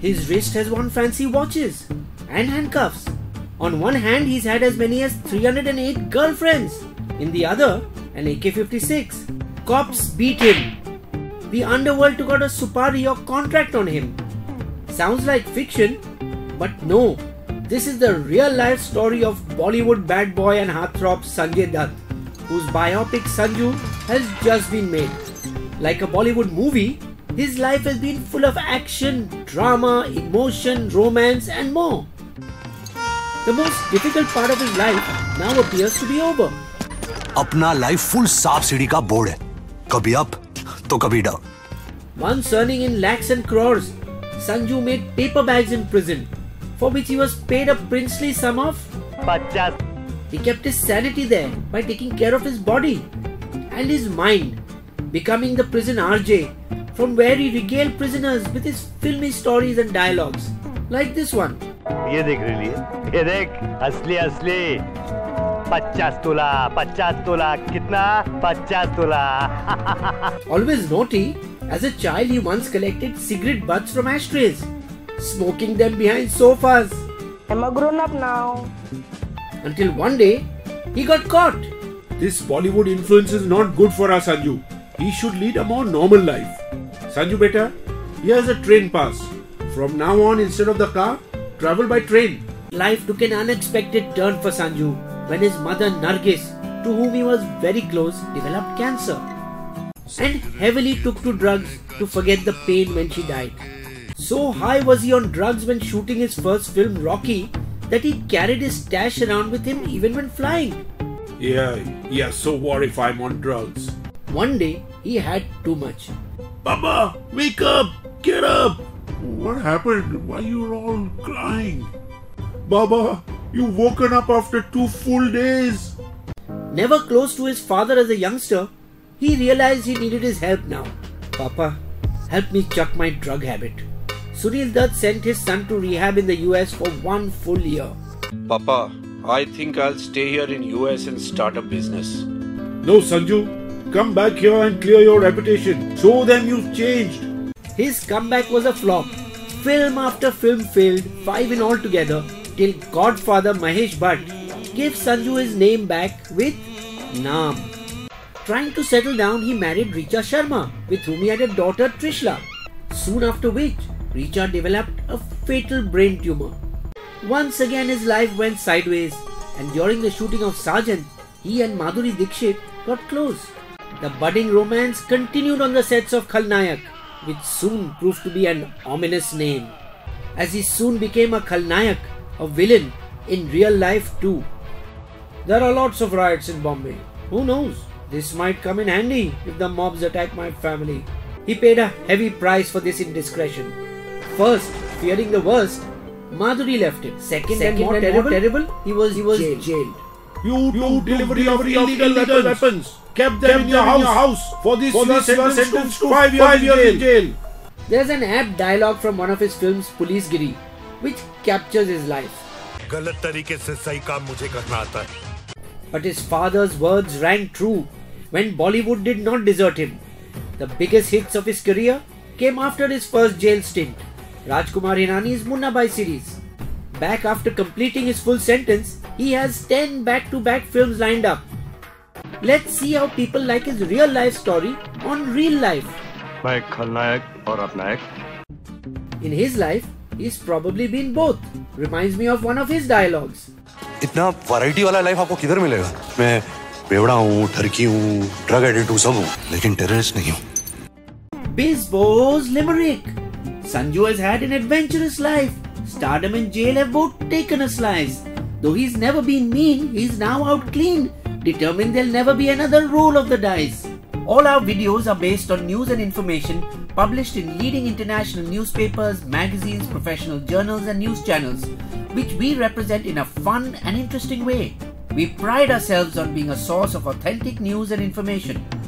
His wrist has worn fancy watches and handcuffs. On one hand, he's had as many as 308 girlfriends. In the other, an AK-56. Cops beat him. The underworld took out a superior contract on him. Sounds like fiction, but no. This is the real-life story of Bollywood bad boy and heartthrob Sanjay Dutt, whose biopic Sanju has just been made. Like a Bollywood movie, his life has been full of action, drama, emotion, romance and more. The most difficult part of his life now appears to be over. अपना life full सांप सीढ़ी का board है. कभी up तो कभी down. Once earning in lakhs and crores, Sanju made paper bags in prison, for which he was paid a princely sum of 50. He kept his sanity there by taking care of his body and his mind, becoming the prison RJ, from where he regaled prisoners with his filmy stories and dialogues, like this one. ये देख रही है, ये देख, असली असली, 50 तोला, कितना? 50 तोला. Always naughty, as a child he once collected cigarette butts from ashtrays, smoking them behind sofas. I'm a grown-up now. Until one day, he got caught. This Bollywood influence is not good for our Sanju. He should lead a more normal life. Sanju beta, here's a train pass. From now on, instead of the car, travel by train. Life took an unexpected turn for Sanju when his mother Nargis, to whom he was very close, developed cancer and heavily took to drugs to forget the pain when she died. So high was he on drugs when shooting his first film Rocky that he carried his stash around with him even when flying. Yeah, so what if I'm on drugs? One day, he had too much. Baba, wake up! Get up! What happened? Why you're all crying? Baba, you've woken up after 2 full days. Never close to his father as a youngster, he realized he needed his help now. Papa, help me chuck my drug habit. Sunil Dutt sent his son to rehab in the US for 1 full year. Papa, I think I'll stay here in US and start a business. No, Sanju, come back here and clear your reputation. Show them you've changed. His comeback was a flop. Film after film failed, 5 in all together, till godfather Mahesh Bhatt gave Sanju his name back with Naam. Trying to settle down, he married Richa Sharma, with whom he had a daughter Trishla. Soon after which, Richa developed a fatal brain tumor. Once again his life went sideways, and during the shooting of Sergeant, he and Madhuri Dixit got close. The budding romance continued on the sets of Khalnayak, which soon proved to be an ominous name, as he soon became a Khalnayak, a villain in real life too. There are lots of riots in Bombay. Who knows? This might come in handy if the mobs attack my family. He paid a heavy price for this indiscretion. First, fearing the worst, Madhuri left him. Second and more terrible, he was jailed. You delivery of illegal weapons. Kept them in your house. For this you are sentenced to 5 years in jail. There's an apt dialogue from one of his films, Police Giri, which captures his life. गलत तरीके से सही काम मुझे करना आता है. But his father's words rang true when Bollywood did not desert him. The biggest hits of his career came after his first jail stint, Rajkumar Hirani's Munna Bhai series. Back after completing his full sentence, he has 10 back-to-back films lined up. Let's see how people like his real life story on real life. मैं खलनायक और अपनायक. In his life, he's probably been both. Reminds me of one of his dialogues. इतना variety वाला life आपको किधर मिलेगा? मैं बेवड़ा हूँ, ठरकी हूँ, ड्रग एडिक्ट हूँ, सब हूँ, लेकिन टेररिस्ट नहीं हूँ. Bisbo's Limerick. Sanju has had an adventurous life. Stardom and jail have both taken a slice. Though he's never been mean, he's now out clean, determined there'll never be another roll of the dice. All our videos are based on news and information published in leading international newspapers, magazines, professional journals and news channels, which we represent in a fun and interesting way. We pride ourselves on being a source of authentic news and information.